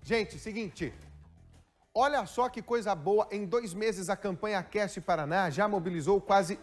Gente, seguinte, olha só que coisa boa, em 2 meses a campanha Aquece Paraná já mobilizou quase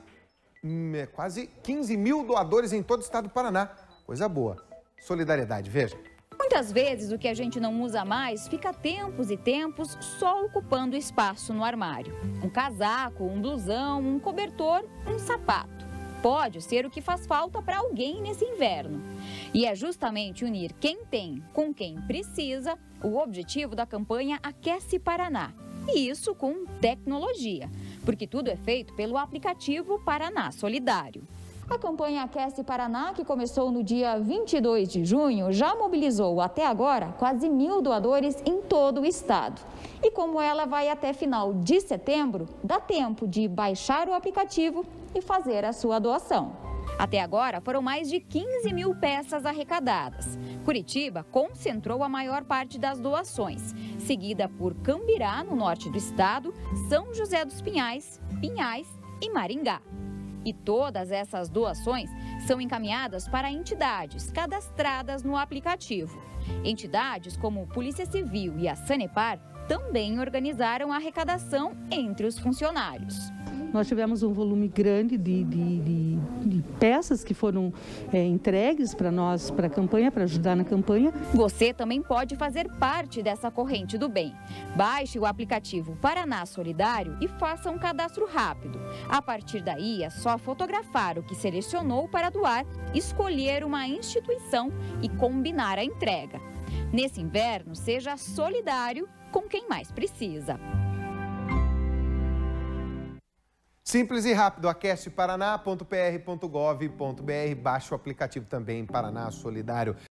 15 mil doadores em todo o estado do Paraná. Coisa boa. Solidariedade, veja. Muitas vezes o que a gente não usa mais fica tempos e tempos só ocupando espaço no armário. Um casaco, um blusão, um cobertor, um sapato. Pode ser o que faz falta para alguém nesse inverno. E é justamente unir quem tem com quem precisa o objetivo da campanha Aquece Paraná. E isso com tecnologia, porque tudo é feito pelo aplicativo Paraná Solidário. A campanha Aquece Paraná, que começou no dia 22 de junho, já mobilizou até agora quase 1.000 doadores em todo o estado. E como ela vai até final de setembro, dá tempo de baixar o aplicativo e fazer a sua doação. Até agora foram mais de 15 mil peças arrecadadas. Curitiba concentrou a maior parte das doações, seguida por Cambirá, no norte do estado, São José dos Pinhais, Pinhais e Maringá. E todas essas doações são encaminhadas para entidades cadastradas no aplicativo. Entidades como Polícia Civil e a Sanepar também organizaram a arrecadação entre os funcionários. Nós tivemos um volume grande de peças que foram entregues para nós, para a campanha, para ajudar na campanha. Você também pode fazer parte dessa corrente do bem. Baixe o aplicativo Paraná Solidário e faça um cadastro rápido. A partir daí, é só fotografar o que selecionou para doar, escolher uma instituição e combinar a entrega. Nesse inverno, seja solidário com quem mais precisa. Simples e rápido, aqueceparaná.pr.gov.br, baixa o aplicativo também, Paraná Solidário.